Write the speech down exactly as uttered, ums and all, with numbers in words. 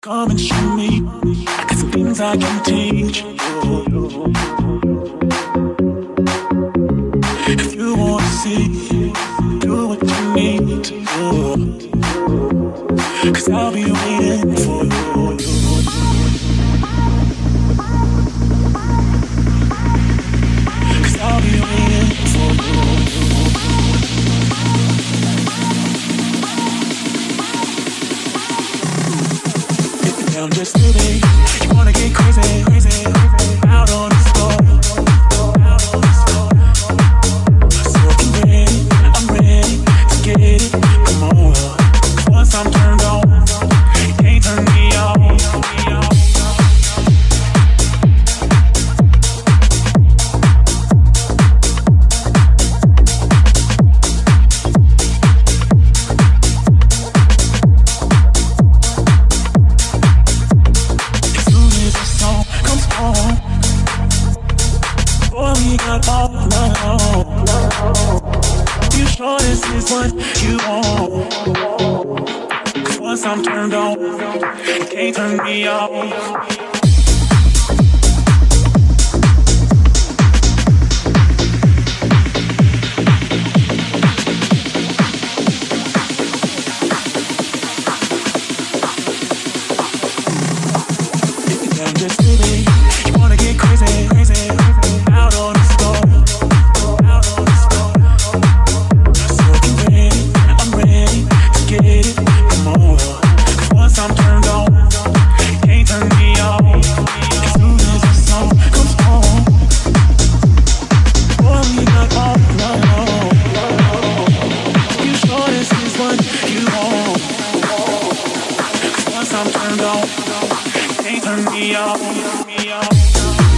Come and show me. I got some things I can teach you. If you want to see, do what you need to do. Cause I'll be waiting for you. Cause I'll be waiting for you. I'm just living. You wanna get crazy, crazy, out on the floor, out on the floor. So I'm ready, I'm ready to get it. Come on, 'cause once I'm turned on, you can't turn me off. What you want? 'Cause once I'm turned on, you can't turn me off. I'm just living. You wanna get crazy, crazy, out on the floor, out on the floor. So I'm ready, I'm ready to get it. Come on, 'cause once I'm turned on, you can't turn me off. As soon as the song comes on, boy, we got all night long. You sure this is what you want? 'Cause once I'm turned on, you can't turn me off. Me off.